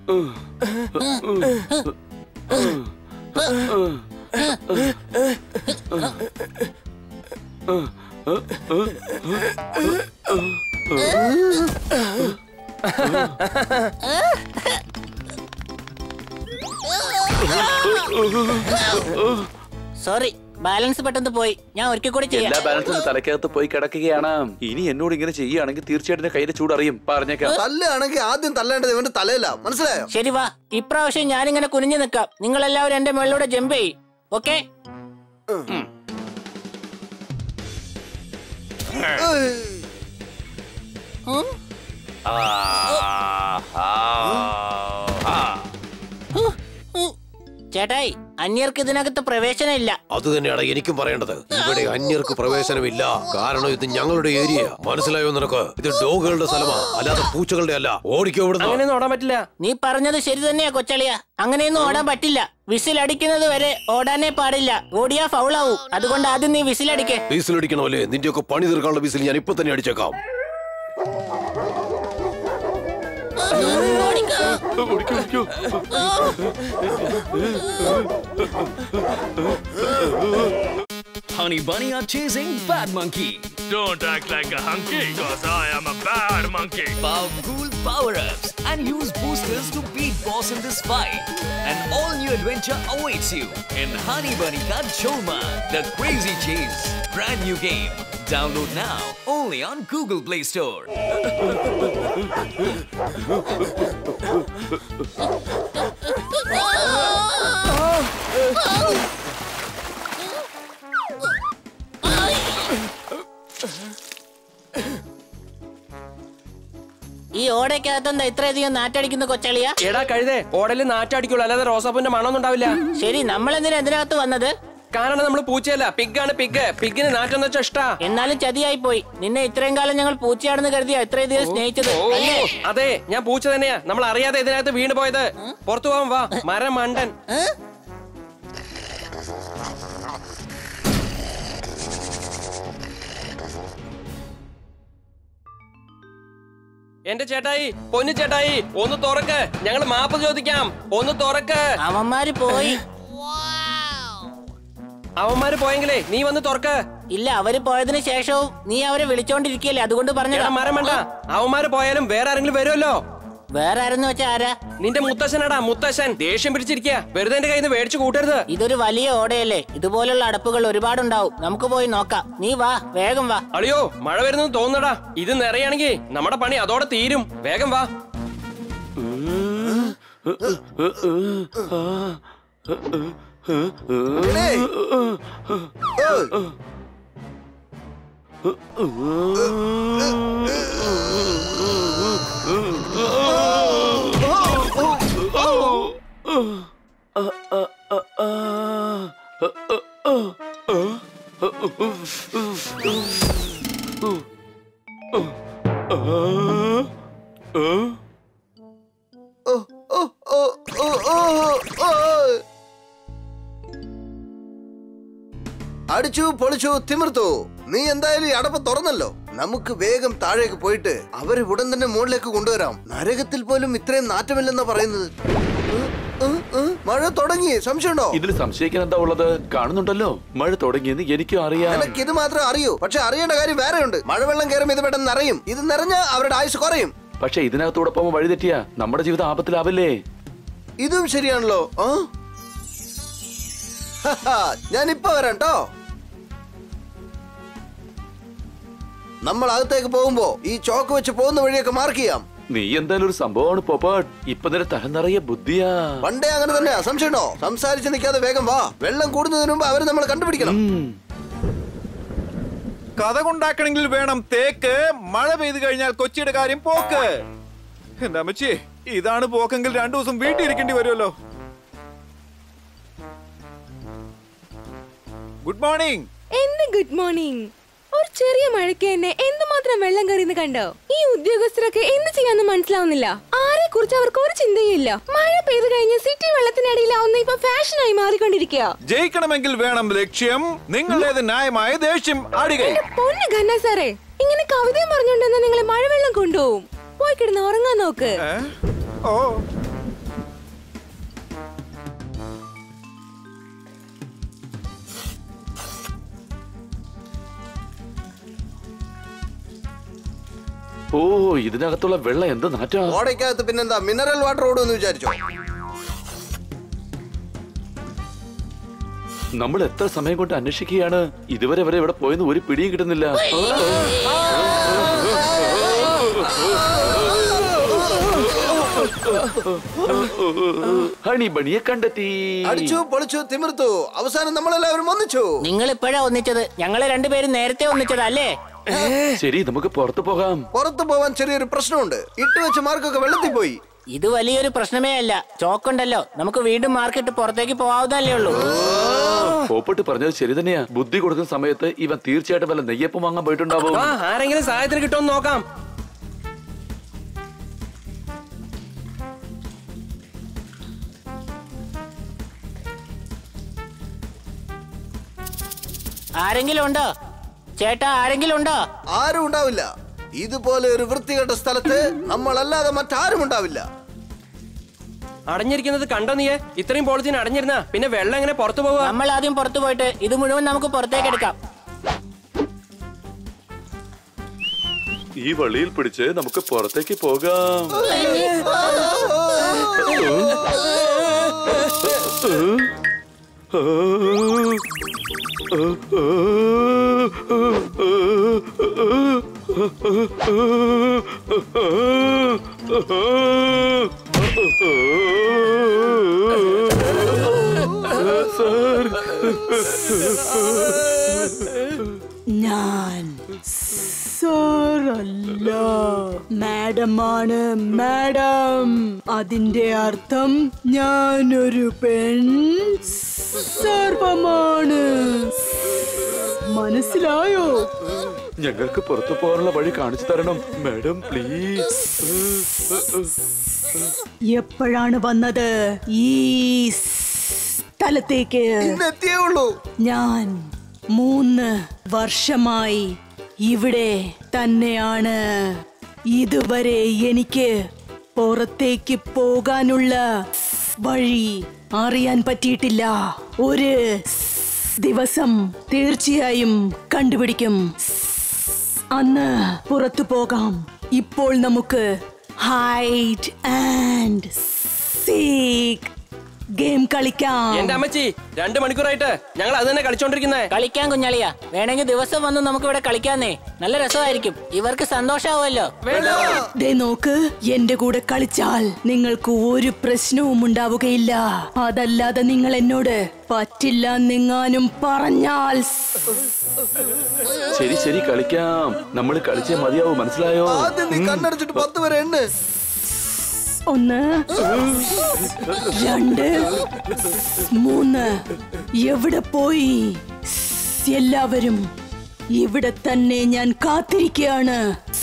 Sorry, balance പെട്ടെന്ന് പോയി. ഞാൻ ഒരിക്കൽ കൂടി ചെയ്യാം. എല്ലാ ബാലൻസും തലക്കകത്ത് പോയി കിടക്കുകയാണ്. ഇനി എന്നോട് ഇങ്ങനെ ചെയ്യുകയാണെങ്കിൽ തീർച്ചയായിട്ടും കയ്യിലെ ചൂടറിയും. പറഞ്ഞേക്കാം. തല്ലാണെങ്കിൽ ആദ്യം തല്ലേണ്ടത് ഇവന്റെ തലയില, മനസ്സിലായോ? ശരി, വാ. ഇപ്രാവശ്യം ഞാനിങ്ങനെ കുനിഞ്ഞു നിൽക്കാം. നിങ്ങൾ എല്ലാവരും എന്റെ മുകളിലൂടെ ജമ്പ് ചെയ്യ്. ഓക്കെ? ചേട്ടായി, അന്യർക്ക് ഇതിനകത്ത് പ്രവേശനം ഇല്ല. അത് തന്നെയാണ് എനിക്കും പറയേണ്ടത്. ഇവിടെ അന്യർക്ക് പ്രവേശനമില്ല. കാരണം ഇത് ഞങ്ങളുടെ ഏരിയ. മനസ്സിലായോ നിനക്ക്? ഇത് ഡോഗുകളുടെ സ്ഥലമാ, അല്ലാതെ പൂച്ചകളുടെ അല്ല. ഓടിക്കോ ഇവിടുന്ന്. അങ്ങനെയൊന്നും ഓടാൻ പറ്റില്ല. നീ പറഞ്ഞത് ശരി തന്നെയാ കൊച്ചളിയ. അങ്ങനെയൊന്നും ഓടാൻ പറ്റില്ല. വിസിൽ അടിക്കുന്നത് വരെ ഓടാനേ പാടില്ല. ഓടിയാ ഫൗളാവും. അതുകൊണ്ട് ആദ്യം നീ വിസിലടിക്കേ. വിസിലടിക്കണമല്ലേ? നിന്റെയൊക്കെ പണി തീർക്കാനുള്ള വിസിൽ ഞാൻ ഇപ്പൊ തന്നെ അടിച്ചേക്കാം. Honey Bunny are chasing Bad Monkey. Don't act like a hunky, cause I am a bad monkey. Powerful power-ups and use boosters to beat boss in this fight. An all-new adventure awaits you in Honey Bunny Ka Jholmaal, the Crazy Chase. Brand new game. Download now only on Google Play Store. ഈ ഓടയ്ക്കകത്തെന്താ ഇത്രയധികം നാറ്റടിക്കുന്ന കൊച്ചളിയ? എടാ കഴുതേ, ഓടല് നാറ്റടിക്കുള്ളൂ, അല്ലാതെ റോസാപ്പൂന്റെ മണമൊന്നും ഉണ്ടാവില്ല. ശരി, നമ്മൾ എന്തിനാ ഇതിനകത്ത് വന്നത്? കാരണം നമ്മൾ പൂച്ചയല്ല, പിഗാണ്. പിഗിന് നാറ്റം വെച്ചാ ഇഷ്ടാ. എന്നാലും ചതിയായി പോയി. നിന്നെ ഇത്രയും കാലം ഞങ്ങൾ പൂച്ചയാണെന്ന് കരുതിയാ ഇത്രയും ദിവസം സ്നേഹിച്ചത്. അതെ, ഞാൻ പൂച്ച തന്നെയാ. നമ്മൾ അറിയാതെ ഇതിനകത്ത് വീണ് പോയത്. പുറത്തു പോവാൻ വാ, മരം മണ്ടൻ. എന്റെ ചേട്ടായി, പൊന്നു ചേട്ടായി, ഒന്ന് തുറക്ക്. ഞങ്ങൾ മാപ്പ് ചോദിക്കാം. ഒന്ന് തുറക്ക്. അവന്മാര് പോയി. അവന്മാര് പോയെങ്കിലേ നീ വന്ന് തുറക്ക്. ഇല്ല, അവര് പോയതിനു ശേഷവും നീ അവരെ വിളിച്ചോണ്ടിരിക്കല്ലേ, അതുകൊണ്ട് പറഞ്ഞതാ. മരം വേണ്ട. അവന്മാര് പോയാലും വേറെ ആരെങ്കിലും വരുമല്ലോ. വേറെ ആരെന്ന് വെച്ചാ ആരാ? നിന്റെ മുത്തശ്ശനാടാ, മുത്തശ്ശൻ. ദേഷ്യം പിടിച്ചിരിക്കുക. വെറുതെ എന്റെ കയ്യിൽ നിന്ന് മേടിച്ചു കൂട്ടരുത്. ഇതൊരു വലിയ ഓടയല്ലേ, ഇതുപോലുള്ള അടപ്പുകൾ ഒരുപാടുണ്ടാവും. നമുക്ക് പോയി നോക്കാം. നീ വാ, വേഗം വാ. അളിയോ, മഴ വരുന്നു തോന്നടാ. ഇത് നിറയാണെങ്കിൽ നമ്മുടെ പണി അതോടെ തീരും. വേഗം വാ. അടിച്ചു പൊളിച്ചു തിമിർത്തു. നീ എന്തായാലും ഈ അടപ്പ് തുറന്നല്ലോ. നമുക്ക് വേഗം താഴേക്ക് പോയിട്ട് അവരെ ഉടൻ തന്നെ മുകളിലേക്ക് കൊണ്ടുവരാം. നരകത്തിൽ പോലും ഇത്രയും നാറ്റമില്ലെന്നാ പറയുന്നത്. മഴ തുടങ്ങി. സംശയമുണ്ടോ? ഇതിൽ സംശയിക്കാൻ എന്താ ഉള്ളത്? കാണുന്നുണ്ടല്ലോ, മഴ തുടങ്ങിയെന്ന് എനിക്കും അറിയാം. എനിക്ക് ഇത് മാത്രമേ അറിയൂ. പക്ഷെ അറിയേണ്ട കാര്യം വേറെയുണ്ട്. മഴവെള്ളം കയറും, ഇത് പെട്ടെന്ന് നിറയും. ഇത് നിറഞ്ഞാൽ അവരുടെ ആയുസ് കുറയും. പക്ഷെ ഇതിനകത്തൂടെ പോകുമ്പോൾ വഴി തെറ്റിയാ നമ്മുടെ ജീവിതം ആപത്തിലാവില്ലേ? ഇതും ശരിയാണല്ലോ. ഞാൻ ഇപ്പൊ വരാം ട്ടോ. നമ്മൾ അകത്തേക്ക് പോകുമ്പോ ഈ ചോക്ക് വെച്ച് പോകുന്ന വഴിയൊക്കെ മാർക്ക് ചെയ്യാം. നീ എന്തായാലും ഒരു സംഭവമാണ് പോപ്പാട്ട്. ഇപ്പൊ നിന്റെ തല നിറയെ ബുദ്ധിയാ. പണ്ടേ അങ്ങനെ തന്നെയാ. സംശയമുണ്ടോ? സംസാരിച്ച് നിൽക്കാതെ വേഗം വാ. വെള്ളം കൂടുന്നതിന് മുമ്പ് അവര് നമ്മൾ കണ്ടുപിടിക്കണം. കഥ കൊണ്ടാക്കണമെങ്കിൽ വേണം തേക്ക്. മഴ പെയ്തു കഴിഞ്ഞാൽ കൊച്ചിയുടെ കാര്യം പോക്ക്. എന്റെ അമ്മച്ചി, ഇതാണ് പോക്കെങ്കിൽ 2 ദിവസം വീട്ടിൽ ഇരിക്കേണ്ടി വരുമല്ലോ. Good morning. എന്ത് ഗുഡ് മോർണിംഗ്? ഒരു ചെറിയ മഴയ്ക്ക് തന്നെ എന്തുമാത്രം വെള്ളം കയറിയെന്ന് കണ്ടോ? ഈ ഉദ്യോഗസ്ഥരൊക്കെ എന്ത് ചെയ്യാന്ന് മനസ്സിലാവുന്നില്ല. ആരെ കുറിച്ച് അവർക്ക് ഒരു ചിന്തയില്ല. മഴ പെയ്തു കഴിഞ്ഞ് സിറ്റി വെള്ളത്തിനടിയിലാവുന്ന ഇപ്പൊ ഫാഷനായി മാറിക്കൊണ്ടിരിക്കുക. ജയിക്കണമെങ്കിൽ വേണം ലക്ഷ്യം. നിങ്ങളുടേത് ന്യായമായ ദേഷ്യം അടിക. പൊന്നു ഖന്ന സാറേ, ഇങ്ങനെ കവിതയും പറഞ്ഞുകൊണ്ടെന്ന് നിങ്ങളെ മഴവെള്ളം കൊണ്ടുപോകും. പോയി കിടന്ന് ഉറങ്ങാൻ നോക്ക്. ഓ ഓ ഇതിനകത്തുള്ള വെള്ളം എന്ത് നാറ്റാ. ഓടയ്ക്കകത്ത് പിന്നെന്താ മിനറൽ വാട്ടർ ഓടുമെന്ന് വിചാരിച്ചോ? നമ്മൾ എത്ര സമയം കൊണ്ട് അന്വേഷിക്കുകയാണ്, ഇതുവരെ വരെ ഇവിടെ പോയെന്ന് ഒരു പിടിയും കിട്ടുന്നില്ല. ഹണി ബണിയെ കണ്ടെത്തി. അടിച്ചു പൊളിച്ചു തിമിർത്തു, അവസാനം നമ്മളെല്ലാവരും ഒന്നിച്ചു. നിങ്ങൾ ഇപ്പോഴാ ഒന്നിച്ചത്, ഞങ്ങള് രണ്ടുപേരും നേരത്തെ ഒന്നിച്ചതല്ലേ? ശരി നമുക്ക് പുറത്തു പോകാം. പുറത്തു പോവാൻ ചെറിയൊരു പ്രശ്നമുണ്ട്. ഇട്ട് വെച്ച മാർക്കൊക്കെ വെള്ളത്തിൽ പോയി. ഇത് വലിയൊരു പ്രശ്നമേ അല്ല. ചോക്കുണ്ടല്ലോ, നമുക്ക് വീണ്ടും മാർക്കിട്ട് പുറത്തേക്ക് പോവാവുന്നല്ലേ ഉള്ളൂ. പോപ്പട്ട് പറഞ്ഞത് ശരി തന്നെയാ. ബുദ്ധി കൊടുക്കുന്ന സമയത്ത് ഇവൻ തീർച്ചയായിട്ടും വല്ല നെയ്യപ്പം വാങ്ങാൻ പോയിട്ടുണ്ടാവും. ആരെങ്കിലും സഹായത്തിന് കിട്ടുമെന്ന് നോക്കാം. ആരെങ്കിലും ഉണ്ടോ ചേട്ടാ? ആരെങ്കിലും ഉണ്ടോ? ആരും ഉണ്ടാവില്ല. ഇതുപോലെ ഒരു വൃത്തികെട്ട സ്ഥലത്ത് നമ്മളല്ലാതെ മറ്റാരും ഉണ്ടാവില്ല. അടഞ്ഞിരിക്കുന്നത് കണ്ടോ നീയെ? ഇത്രയും പോളിത്തീൻ അടഞ്ഞിരുന്ന പിന്നെ വെള്ളം എങ്ങനെ പുറത്തു പോവുക? നമ്മൾ ആദ്യം പുറത്തു പോയിട്ട് ഇത് മുഴുവൻ നമുക്ക് പുറത്തേക്ക് എടുക്കാം. ഈ വള്ളിയിൽ പിടിച്ച് നമുക്ക് പുറത്തേക്ക് പോകാം. ഞാൻ സാറല്ല, മാഡമാണ്. മാഡം, അതിന്റെ അർത്ഥം ഞാനൊരു പെൺ സർപ്പമാണ്. മനസ്സിലായോ? ഞങ്ങൾക്ക് പുറത്തു പോകാനുള്ള വഴി കാണിച്ചു തരണം മാഡം, പ്ലീസ്. എപ്പോഴാണ് വന്നത് ഈ സ്ഥലത്തേക്ക്? ഞാൻ 3 വർഷമായി ഇവിടെ തന്നെയാണ്. ഇതുവരെ എനിക്ക് പുറത്തേക്ക് പോകാനുള്ള വഴി അറിയാൻ പറ്റിയിട്ടില്ല. ഒരു ദിവസം തീർച്ചയായും കണ്ടുപിടിക്കും. അന്ന് പുറത്തു പോകാം. ഇപ്പോൾ നമുക്ക് ഹൈഡ് ആൻഡ് സീക്ക് ഗെയിം കളിക്കാം. എന്റെ അമ്മച്ചി, 2 മണിക്കൂറായിട്ട് ഞങ്ങൾ അത് തന്നെ കളിച്ചോണ്ടിരിക്കുന്നേ. കളിക്കാൻ കുഞ്ഞാളിയാ, വേണമെങ്കിൽ ദിവസം വന്ന് നമുക്ക് ഇവിടെ കളിക്കാന്നേ. നല്ല രസമായിരിക്കും, ഇവർക്ക് സന്തോഷാവുമല്ലോ. ദേ നോക്ക്, എന്റെ കൂടെ കളിച്ചാൽ നിങ്ങൾക്ക് ഒരു പ്രശ്നവും ഉണ്ടാവുകയില്ല. അതല്ലാതെ നിങ്ങൾ എന്നോട് പറ്റില്ല നിങ്ങാനും പറഞ്ഞാൽ ശരി ശരി കളിക്കാം. നമ്മൾ കളിച്ചേ മതിയാവൂ, മനസ്സിലായോ? കണ്ണടച്ചിട്ട് 10 വരെ എണ്ണ്. 1 2 3. എവിടെ പോയി എല്ലാവരും? ഇവിടെ തന്നെ ഞാൻ കാത്തിരിക്കുകയാണ്.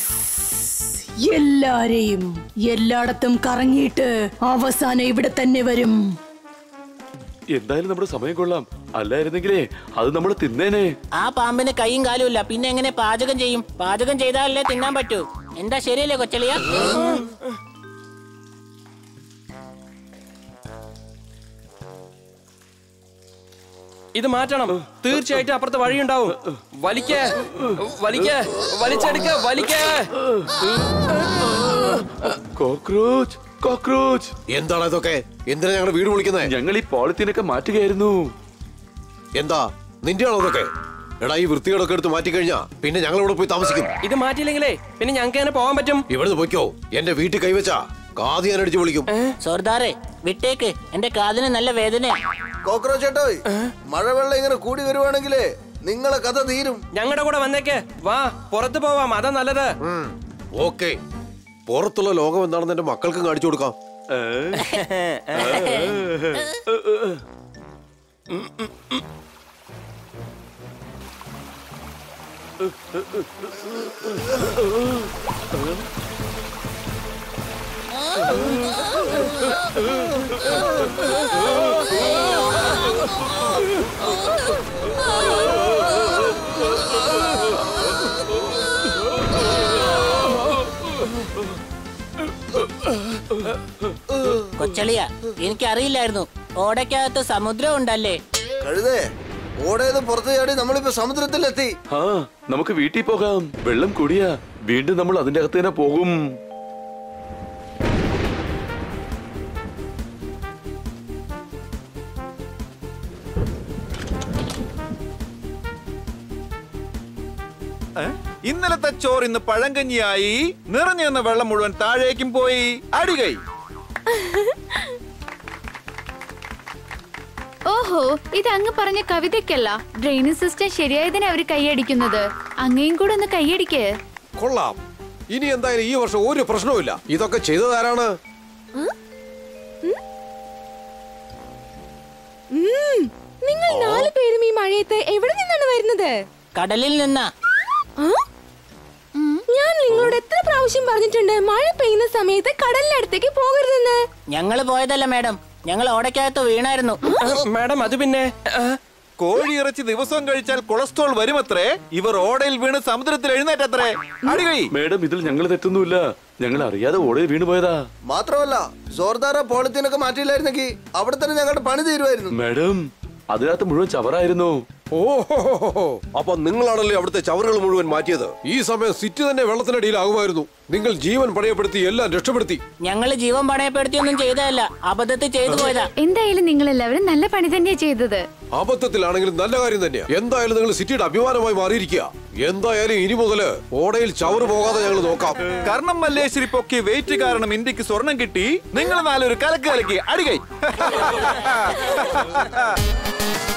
എല്ലാരെയും എല്ലായിടത്തും കറങ്ങിയിട്ട് അവസാനം ഇവിടെ തന്നെ വരും. എന്തായാലും നമ്മുടെ സമയം കൊള്ളാം. അല്ലായിരുന്നെങ്കിലേ അത് നമ്മൾ തിന്നേനെ. ആ പാമ്പിന് കൈയും കാലും ഇല്ല, പിന്നെ എങ്ങനെ പാചകം ചെയ്യും? പാചകം ചെയ്താലല്ലേ തിന്നാൻ പറ്റൂ. എന്താ ശരിയല്ലേ കൊച്ചളിയ? ഇത് മാറ്റണം. തീർച്ചയായിട്ടും അപ്പുറത്തെ വഴിയുണ്ടാവും. വലിക്ക വലിക്ക വലിച്ചെടുക്ക വലിക്ക. Cockroach cockroach. എന്താണ് ഇതൊക്കെ? എന്തിനാ ഞങ്ങളുടെ വീട് വിളിക്കുന്നത്? ഞങ്ങൾ ഈ പോളിത്തീനൊക്കെ മാറ്റുകയായിരുന്നു. എന്താ നിന്റെ ആണോ ഇതൊക്കെ? എടാ, ഈ വൃത്തികളൊക്കെ എടുത്ത് മാറ്റിക്കഴിഞ്ഞാ പിന്നെ ഞങ്ങൾ ഇവിടെ പോയി താമസിക്കും. ഇത് മാറ്റിയില്ലെങ്കിലേ പിന്നെ ഞങ്ങൾക്ക് എങ്ങനെ പോകാൻ പറ്റും? ഇവിടുന്ന് പോയിക്കോ. എന്റെ വീട്ടിൽ കൈവച്ചാ കാത് ഞാൻ അടിച്ചു വിളിക്കും. സോർദാറെ വിട്ടേക്ക്, എന്റെ കാതിന് നല്ല വേദന. കോക്രോച്ച് ചേട്ടോ, മഴവെള്ളം ഇങ്ങനെ കൂടി വരുവാണെങ്കിലേ നിങ്ങളെ കഥ തീരും. ഞങ്ങളുടെ കൂടെ വന്നേക്ക്. വാ, പുറത്തു പോവാം, അതാ നല്ലത്. ഓക്കെ, പുറത്തുള്ള ലോകം എന്താണെന്ന് എന്റെ മക്കൾക്കും കാണിച്ചു കൊടുക്കാം. കൊച്ചളിയ, എനിക്കറിയില്ലായിരുന്നു ഓടയ്ക്കകത്ത് സമുദ്രം ഉണ്ടല്ലേ. കഴുതേ, ഓടേത് പുറത്തു ചാടി നമ്മളിപ്പോ സമുദ്രത്തിലെത്തി. നമുക്ക് വീട്ടിൽ പോകാം. വെള്ളം കൂടിയാ വീണ്ടും നമ്മൾ അതിന്റെ അകത്ത് തന്നെ പോകും. ഇന്നലത്തെ ചോറ് ഇന്ന് പഴങ്കഞ്ഞിയായി. നിറഞ്ഞു നിന്ന വെള്ളം മുഴുവൻ താഴേക്കും പോയി. അടികൈ. ഓഹോ, ഇത് അങ്ങ് പറഞ്ഞ കവിതയ്ക്കല്ല. ഡ്രെയിനേജ് സിസ്റ്റം ശരിയായതിനെ അവര് കൈയടിക്കുന്നത്. അങ്ങയും കൂടെ ഒന്ന് കൈയടിക്ക്. കൊള്ളാം. ഇനി എന്തായാലും ഈ വർഷം ഒരു പ്രശ്നവുമില്ല. ഇതൊക്കെ ചെയ്തതാരാണ്? നിങ്ങൾ 4 പേരും ഈ മഴയത്ത് എവിടെ നിന്നാണ് വരുന്നത്? കടലിൽ നിന്നാ. ഞാൻ നിങ്ങളോട് എത്ര പ്രാവശ്യം പറഞ്ഞിട്ടുണ്ട് മഴ പെയ്യുന്ന സമയത്ത് കടലിനടുത്തേക്ക് പോകരുതെന്ന്. ഞങ്ങള് പോയതല്ല മാഡം, ഞങ്ങൾ ഓടക്കകത്ത് വീണായിരുന്നു. മാഡം അത് പിന്നെ കോഴിയിറച്ചി ദിവസവും കഴിച്ചാൽ കൊളസ്ട്രോൾ വരുമത്രേ. ഇവർ ഓടയിൽ വീണ് സമുദ്രത്തിൽ എഴുന്നേറ്റത്രേ. അടികൈ. മേഡം, ഇതിൽ ഞങ്ങൾ തെറ്റൊന്നുമില്ല. ഞങ്ങൾ അറിയാതെ ഓടയിൽ വീണ് പോയതാ. മാത്രമല്ല ജോർദാർ പോളിത്തീനൊക്കെ മാറ്റിയില്ലായിരുന്നെങ്കിൽ അവിടെ തന്നെ ഞങ്ങളുടെ പണി തീരുമായിരുന്നു. മേഡം, അതിനകത്ത് മുഴുവൻ ചവറായിരുന്നു. ഓഹോ, അപ്പൊ നിങ്ങളാണല്ലേ അവിടുത്തെ ചവറുകൾ മുഴുവൻ മാറ്റിയത്? ഈ സമയം സിറ്റി തന്നെ വെള്ളത്തിനടിയിലാകുമായിരുന്നു. നിങ്ങൾ ജീവൻ പണയപ്പെടുത്തി എല്ലാം രക്ഷപ്പെടുത്തി. ഞങ്ങള് ജീവൻ പണയപ്പെടുത്തിയൊന്നും ചെയ്തതല്ല, അബദ്ധത്തിൽ ചെയ്തു പോയതാ. എന്തായാലും നിങ്ങൾ എല്ലാവരും നല്ല പണി തന്നെയാ ചെയ്തത്. അബദ്ധത്തിലാണെങ്കിലും നല്ല കാര്യം തന്നെയാ. എന്തായാലും നിങ്ങൾ സിറ്റിയുടെ അഭിമാനമായി മാറിയിരിക്കുക. എന്തായാലും ഇനി മുതല് ഓടയിൽ ചവറ് പോകാതെ ഞങ്ങൾ നോക്കാം. കർണം മല്ലേശ്വരി പൊക്കി വെയിറ്റ് കാരണം ഇന്ത്യക്ക് സ്വർണം കിട്ടി. നിങ്ങൾ 4 കലക്ക് കലക്കി. അടികൈ.